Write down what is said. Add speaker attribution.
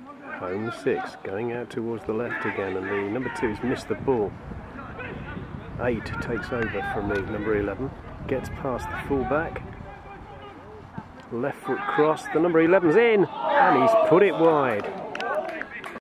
Speaker 1: Home 6 going out towards the left again, and the number 2's missed the ball. 8 takes over from the number 11, gets past the full-back. Left foot cross, the number 11's in, and he's put it wide.